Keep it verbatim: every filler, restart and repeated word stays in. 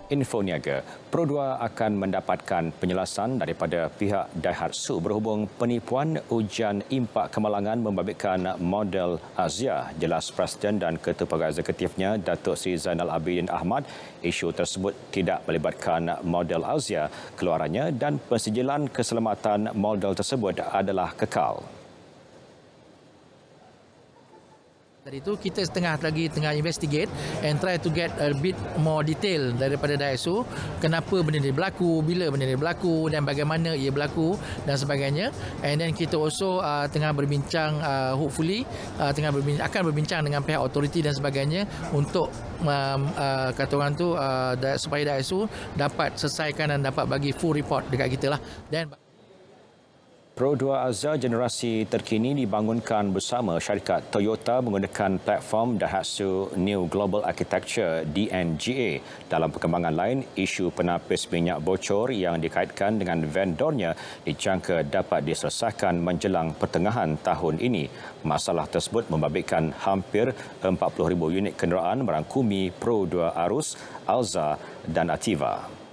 Info Niaga, Pro dua akan mendapatkan penjelasan daripada pihak Daihatsu berhubung penipuan ujian impak kemalangan membabitkan model Azia. Jelas Presiden dan Ketua Pegawai Eksekutifnya Datuk Seri Zainal Abidin Ahmad, isu tersebut tidak melibatkan model Azia. Keluarannya dan pensijilan keselamatan model tersebut adalah kekal. Dari itu kita tengah lagi tengah investigate and try to get a bit more detail daripada Daihatsu, kenapa benda ini berlaku, bila benda ini berlaku dan bagaimana ia berlaku dan sebagainya. And then kita also uh, tengah berbincang, uh, hopefully uh, tengah berbincang, akan berbincang dengan pihak authority dan sebagainya untuk um, uh, kata orang tu uh, supaya Daihatsu dapat selesaikan dan dapat bagi full report dekat kita lah. Dan Pro dua Azia generasi terkini dibangunkan bersama syarikat Toyota menggunakan platform Daihatsu New Global Architecture D N G A. Dalam perkembangan lain, isu penapis minyak bocor yang dikaitkan dengan vendornya dijangka dapat diselesaikan menjelang pertengahan tahun ini. Masalah tersebut membabitkan hampir empat puluh ribu unit kenderaan merangkumi Pro dua Arus, Alza dan Ativa.